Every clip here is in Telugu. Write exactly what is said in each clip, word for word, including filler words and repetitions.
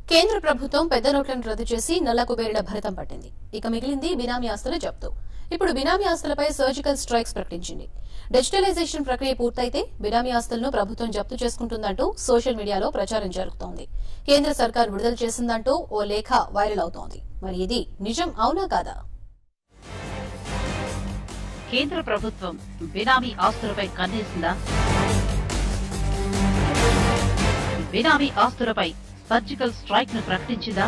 కేంద్ర ప్రభుత్వం పెద్ద నోట్లను రద్దు చేసి నల్ల కుబేరుల భరతం పట్టింది. ఇక మిగిలింది బినామీ ఆస్తుల జప్తు. ఇప్పుడు బినామీ ఆస్తులపై సర్జికల్ స్ట్రైక్స్ ప్రకటించింది. డిజిటలైజేషన్ ప్రక్రియ పూర్తయితే బినామీ ఆస్తులను ప్రభుత్వం జప్తు చేసుకుంటుందంటూ సోషల్ మీడియాలో ప్రచారం జరుగుతోంది. కేంద్ర సర్కార్ విడుదల చేసిందంటూ ఓ లేఖ వైరల్ అవుతోంది. మరి ఇది నిజం అవునా కాదా? కేంద్ర ప్రభుత్వం బినామీ ఆస్తులపై కన్నేసిందా? బినామీ ఆస్తులపై సర్జికల్ స్ట్రైక్ ను ప్రకటించిందా?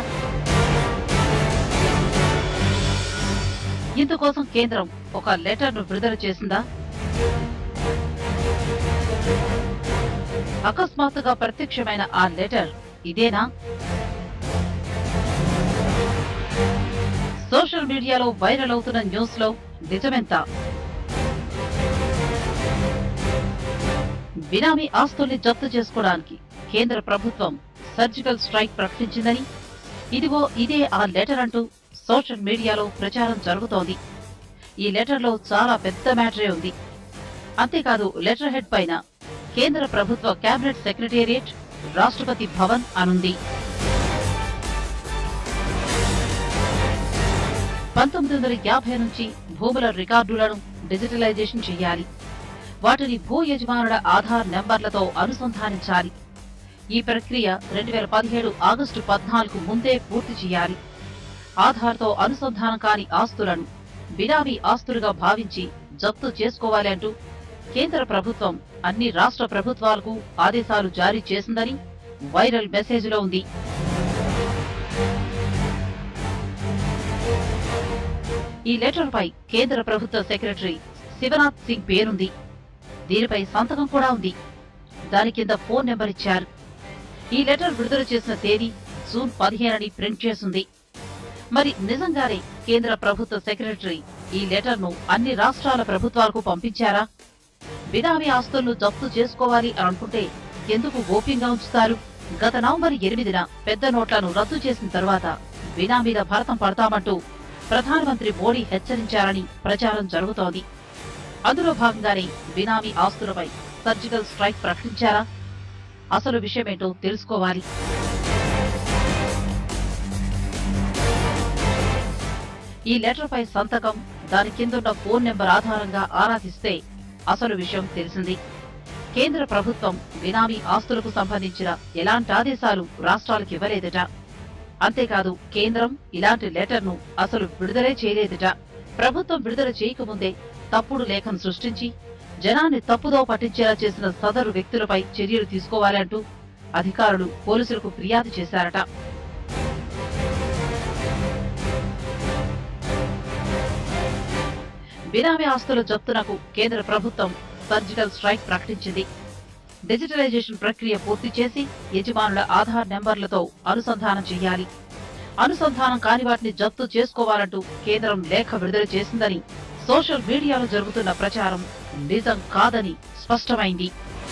ఇందుకోసం కేంద్రం ఒక లెటర్ ను విడుదల చేసిందా? అకస్మాత్తుగా ప్రత్యక్షమైన ఆ లెటర్ ఇదేనా? సోషల్ మీడియాలో వైరల్ అవుతున్న న్యూస్ లో నిజమెంత? బినామీ ఆస్తుల్ని జప్తు చేసుకోవడానికి కేంద్ర ప్రభుత్వం సర్జికల్ స్ట్రైక్ ప్రకటించిందని, ఇదిగో ఇదే ఆ లెటర్ అంటూ సోషల్ మీడియాలో ప్రచారం జరుగుతోంది. ఈ లెటర్ లో చాలా పెద్ద మ్యాటరే ఉంది. అంతేకాదు, లెటర్ హెడ్ పైన కేంద్ర ప్రభుత్వ కేబినెట్ సెక్రటేరియట్, రాష్ట్రపతి భవన్ అనుంది. పంతొమ్మిది వందల యాభై నుంచి భూముల రికార్డులను డిజిటలైజేషన్ చేయాలి. వాటిని భూ యజమానుల ఆధార్ నెంబర్లతో అనుసంధానించాలి. ఈ ప్రక్రియ రెండు వేల పదిహేడు ఆగస్టు పద్నాలుగు ముందే పూర్తి చేయాలి. ఆధార్తో అనుసంధానం కాని ఆస్తులను బినామీ ఆస్తులుగా భావించి జప్తు చేసుకోవాలి అంటూ కేంద్ర ప్రభుత్వం అన్ని రాష్ట్ర ప్రభుత్వాలకు ఆదేశాలు జారీ చేసిందని వైరల్ మెసేజ్లో ఉంది. ఈ లెటర్పై కేంద్ర ప్రభుత్వ సెక్రటరీ శివనాథ్ సింగ్ పేరుంది. దీనిపై సంతకం కూడా ఉంది. దాని కింద ఫోన్ నెంబర్ ఇచ్చారు. ఈ లెటర్ విడుదల చేసిన తేదీ జూన్ పదిహేనని ప్రింట్ చేసింది. మరి నిజంగానే కేంద్ర ప్రభుత్వ సెక్రటరీ ఈ లెటర్ ను అన్ని రాష్ట్రాల ప్రభుత్వాలకు పంపించారా? బినామీ ఆస్తులను జప్తు చేసుకోవాలి అని అనుకుంటే ఎందుకు గోప్యంగా ఉంచుతారు? గత నవంబర్ ఎనిమిదిన పెద్ద నోట్లను రద్దు చేసిన తర్వాత బినామీల భరతం పడతామంటూ ప్రధానమంత్రి మోడీ హెచ్చరించారని ప్రచారం జరుగుతోంది. అందులో భాగంగానే బినామీ ఆస్తులపై సర్జికల్ స్ట్రైక్ ప్రకటించారా? అసలు విషయమేంటో తెలుసుకోవాలి. ఈ లెటర్ పై సంతకం, దాని కిందున్న ఫోన్ నెంబర్ ఆధారంగా ఆరా తీస్తే అసలు విషయం తెలిసింది. కేంద్ర ప్రభుత్వం బినామీ ఆస్తులకు సంబంధించిన ఎలాంటి ఆదేశాలు రాష్ట్రాలకు ఇవ్వలేదట. అంతేకాదు, కేంద్రం ఇలాంటి లెటర్ ను అసలు విడుదలే చేయలేదట. ప్రభుత్వం విడుదల చేయకముందే తప్పుడు లేఖను సృష్టించి జనాన్ని తప్పుదో పట్టించేలా చేసిన సదరు వ్యక్తులపై చర్యలు తీసుకోవాలంటూ అధికారులు పోలీసులకు ఫిర్యాదు చేశారట. బినామీ ఆస్తుల జప్తునకు కేంద్ర ప్రభుత్వం సర్జికల్ స్ట్రైక్ ప్రకటించింది. డిజిటలైజేషన్ ప్రక్రియ పూర్తి చేసి యజమానుల ఆధార్ నెంబర్లతో అనుసంధానం చేయాలి. అనుసంధానం కాని వాటిని జప్తు చేసుకోవాలంటూ కేంద్రం లేఖ విడుదల చేసిందని సోషల్ మీడియాలో జరుగుతున్న ప్రచారం నిజం కాదని స్పష్టమైంది.